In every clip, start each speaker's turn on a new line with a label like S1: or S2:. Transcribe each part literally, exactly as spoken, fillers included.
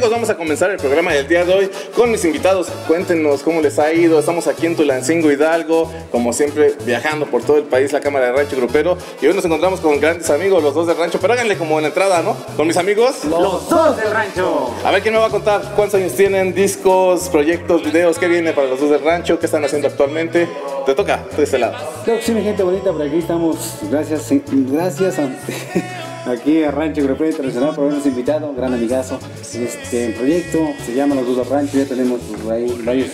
S1: amigos, vamos a comenzar el programa del día de hoy con mis invitados. Cuéntenos cómo les ha ido. Estamos aquí en Tulancingo, Hidalgo, como siempre viajando por todo el país, la Cámara de Rancho Grupero. Y hoy nos encontramos con grandes amigos, los dos del rancho. Pero háganle como en la entrada, ¿no? Con mis amigos,
S2: los, los dos del rancho.
S1: A ver, ¿quién me va a contar cuántos años tienen? Discos, proyectos, videos, ¿qué viene para los dos del rancho? ¿Qué están haciendo actualmente? Te toca, de este lado.
S3: Creo que sí, mi gente bonita, por aquí estamos. Gracias, gracias a... Aquí a Rancho Grupero Internacional por habernos invitado, gran amigazo. Este el proyecto se llama Los Dos del Rancho, ya tenemos pues, ahí varios,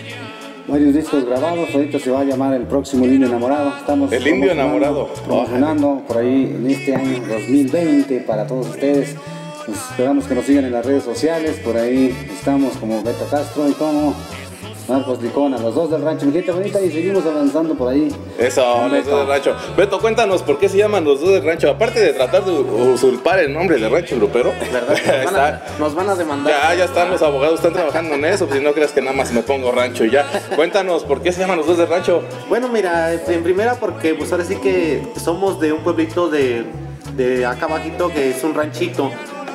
S3: varios discos grabados. Ahorita se va a llamar el próximo El Indio Enamorado. Estamos
S1: El Indio Enamorado.
S3: Promocionando por ahí en este año dos mil veinte para todos ustedes. Pues esperamos que nos sigan en las redes sociales, por ahí estamos como Beto Castro y como Marcos Licona, los dos del rancho, mi gente bonita, y seguimos avanzando por ahí.
S1: Eso, los dos del rancho. Beto, cuéntanos por qué se llaman los dos del rancho. Aparte de tratar de usurpar el nombre del rancho grupero,
S2: ¿verdad? Nos, van a, nos van a demandar.
S1: Ya, ya están los abogados, están trabajando en eso. Pues si no creas que nada más me pongo rancho y ya. Cuéntanos por qué se llaman los dos del rancho.
S2: Bueno, mira, en primera porque pues ahora sí que somos de un pueblito de, de acá abajito que es un ranchito.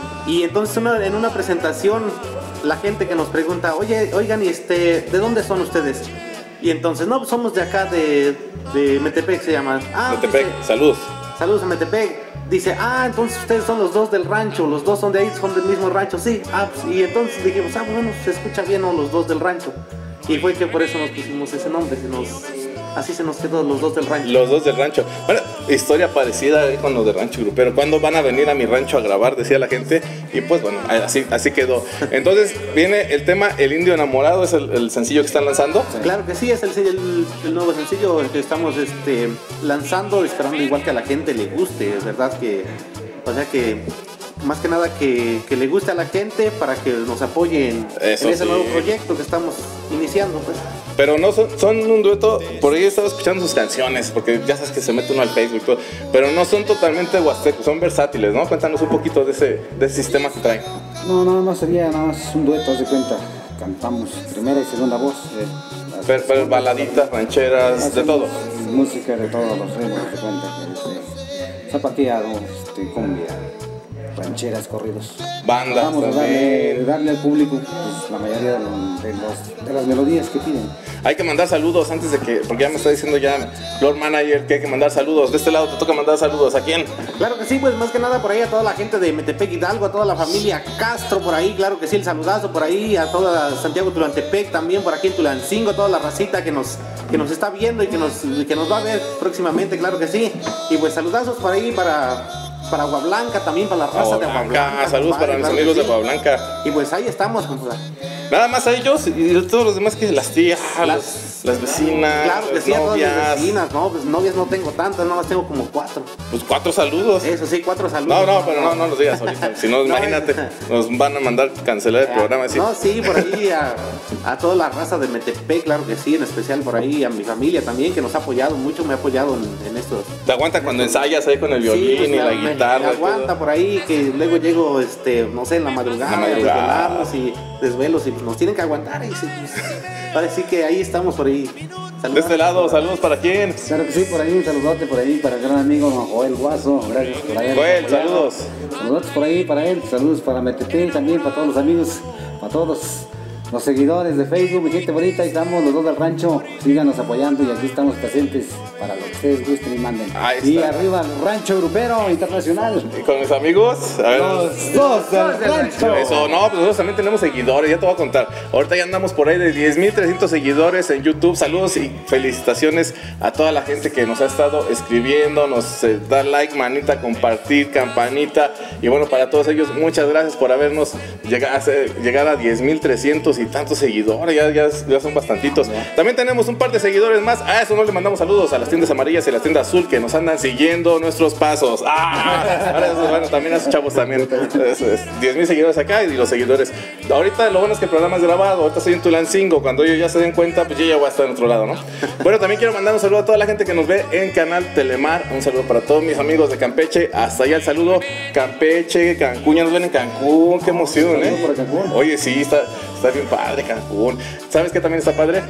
S2: Y entonces una, en una presentación la gente que nos pregunta, oye, oigan, ¿y este, de dónde son ustedes? Y entonces, no, pues somos de acá, de, de Metepec se llama. Ah,
S1: Metepec,
S2: dice,
S1: saludos.
S2: Saludos a Metepec. Dice, ah, entonces ustedes son los dos del rancho, los dos son de ahí, son del mismo rancho, sí. Ah, pues, y entonces dijimos, ah, bueno, se escucha bien, ¿no? Los dos del rancho. Y fue que por eso nos pusimos ese nombre, se nos... Así se nos quedó los dos del rancho.
S1: Los dos del rancho. Bueno, historia parecida con los de Rancho Grupero. ¿Cuándo van a venir a mi rancho a grabar? Decía la gente. Y pues bueno, así, así quedó. Entonces viene el tema El Indio Enamorado. ¿Es el, el sencillo que están lanzando?
S2: Sí. Claro que sí, es el, el, el nuevo sencillo que estamos este, lanzando, esperando igual que a la gente le guste. Es verdad que, o sea que... Más que nada que, que le guste a la gente para que nos apoyen
S1: Eso
S2: en ese
S1: sí.
S2: nuevo proyecto que estamos iniciando, pues.
S1: Pero no son, son un dueto, por ahí he estado escuchando sus canciones, porque ya sabes que se mete uno al Facebook y todo, pero no son totalmente huastecos, son versátiles, ¿no? Cuéntanos un poquito de ese, de ese sistema que traen.
S3: No, no, no sería nada más un dueto, haz de cuenta. Cantamos primera y segunda voz. Eh,
S1: pero, pero baladitas, rancheras, de todo.
S3: Música de todos los ritmos, haz de cuenta. Este, zapateado, este, cumbia, rancheras, corridos.
S1: Bandas
S3: Vamos a
S1: también.
S3: darle, darle al público pues, la mayoría de, los, de, los, de las melodías que piden.
S1: Hay que mandar saludos antes de que, porque ya me está diciendo ya Floor Manager que hay que mandar saludos. De este lado te toca mandar saludos. ¿A quién?
S2: Claro que sí, pues más que nada por ahí a toda la gente de Metepec Hidalgo, a toda la familia Castro por ahí, claro que sí, el saludazo por ahí, a toda Santiago Tulantepec también, por aquí en Tulancingo, a toda la racita que nos, que nos está viendo y que nos, que nos va a ver próximamente, claro que sí. Y pues saludazos por ahí para... Para Agua Blanca también, para la raza
S1: Agua
S2: de Agua
S1: Blanca.
S2: Blanca.
S1: Saludos
S2: compadre,
S1: para mis
S2: claro
S1: amigos
S2: que
S1: de
S2: sí.
S1: Agua Blanca.
S2: Y pues ahí estamos, compadre.
S1: Nada más a ellos y todos los demás que las tías,
S2: Las-
S1: las, las vecinas,
S2: Claro que
S1: las
S2: sí, a todas
S1: novias.
S2: las vecinas, no, pues novias no tengo tantas, nada más tengo como cuatro.
S1: Pues cuatro saludos.
S2: Eso sí, cuatro saludos.
S1: No, no, pero no, no los digas ahorita. Si no,
S2: No,
S1: imagínate, nos van a mandar cancelar el programa así.
S2: No, sí, por ahí a, a toda la raza de Metepec, claro que sí, en especial por ahí a mi familia también, que nos ha apoyado mucho, me ha apoyado en, en esto.
S1: Te aguanta cuando ensayas ahí con el violín
S2: Sí, pues,
S1: y la
S2: me-
S1: guitarra.
S2: Me
S1: y todo.
S2: aguanta por ahí, que luego llego, este, no sé, en la madrugada,
S1: La
S2: a
S1: madrugada.
S2: desvelarnos y desvelos y pues, nos tienen que aguantar. Y sí, pues, ahora sí que ahí estamos por ahí.
S1: De este lado, saludos para quién.
S3: Claro que sí, por ahí un saludote por ahí para el gran amigo Joel Guaso. Gracias por ahí.
S1: Joel,
S3: por allá.
S1: saludos.
S3: Saludos por ahí para él, saludos para Metepec también, para todos los amigos, para todos los, los seguidores de Facebook, mi gente bonita, ahí estamos los dos del rancho, síganos apoyando y aquí estamos presentes para lo que ustedes gusten y manden.
S1: Ahí
S3: Y
S1: está.
S3: arriba el Rancho Grupero Internacional.
S1: Y con mis amigos, a ver.
S3: Los dos del rancho.
S1: Eso, no, pues nosotros también tenemos seguidores, ya te voy a contar. Ahorita ya andamos por ahí de diez mil trescientos seguidores en YouTube. Saludos y felicitaciones a toda la gente que nos ha estado escribiendo, nos eh, da like, manita, compartir, campanita. Y bueno, para todos ellos, muchas gracias por habernos llegado a ser- llegar a diez mil trescientos y tantos seguidores, ya, ya, ya son bastantitos. También tenemos un par de seguidores más, a eso no le mandamos saludos a las tiendas amarillas y a la tienda azul que nos andan siguiendo nuestros pasos. ¡Ah! Ahora eso, bueno, también a esos chavos también. Eso es, diez mil seguidores acá y los seguidores. Ahorita lo bueno es que el programa es grabado, ahorita estoy en Tulancingo, cuando ellos ya se den cuenta, pues yo ya voy a estar en otro lado, ¿no? Bueno, también quiero mandar un saludo a toda la gente que nos ve en Canal Telemar, un saludo para todos mis amigos de Campeche, hasta allá el saludo, Campeche, Cancún, ya nos ven en Cancún, qué emoción, ¿eh?
S3: Saludos para Cancún.
S1: Oye, sí, está, está bien padre Cancún. ¿Sabes qué también está padre?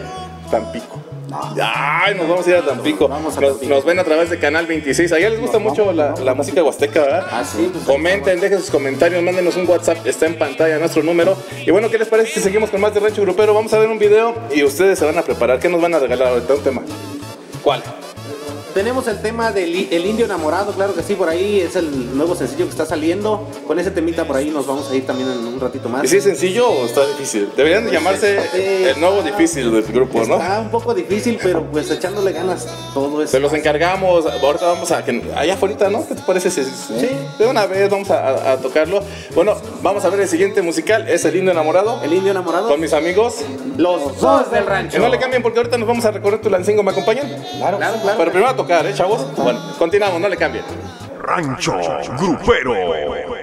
S1: Tampico. Ay, nos vamos a ir a Tampico.
S2: Vamos a
S1: nos,
S2: Tampico.
S1: nos ven a través de Canal veintiséis. Allá les gusta
S3: Nos
S1: mucho
S3: vamos,
S1: la,
S3: vamos.
S1: la música huasteca, ¿verdad?
S2: Ah, sí, pues,
S1: Comenten, dejen sus comentarios, mándenos un WhatsApp, está en pantalla nuestro número. Y bueno, ¿qué les parece si seguimos con más de Rancho Grupero? Vamos a ver un video y ustedes se van a preparar. ¿Qué nos van a regalar ahorita? Un tema. ¿Cuál?
S2: Tenemos el tema del i- el indio enamorado, claro que sí, por ahí es el nuevo sencillo que está saliendo. Con ese temita por ahí nos vamos a ir también en un ratito más.
S1: ¿Y si es sencillo o está difícil? Deberían de llamarse
S2: eh,
S1: el nuevo difícil del grupo, ¿no?
S2: Está un poco difícil, pero pues echándole ganas todo eso.
S1: Se los encargamos, ahorita vamos a que allá afuera, ¿no? ¿Qué te parece? Si,
S2: Sí.
S1: De una vez vamos a, a- a tocarlo. Bueno, vamos a ver el siguiente musical, es El Indio Enamorado,
S2: El indio enamorado.
S1: con mis amigos.
S2: Los dos del
S1: Que
S2: rancho.
S1: no le cambien porque ahorita nos vamos a recorrer Tulancingo, ¿me acompañan?
S3: Claro.
S2: Claro, claro.
S1: Pero primero a tocar, ¿eh, chavos? Bueno, continuamos, no le cambien.
S4: Rancho Grupero.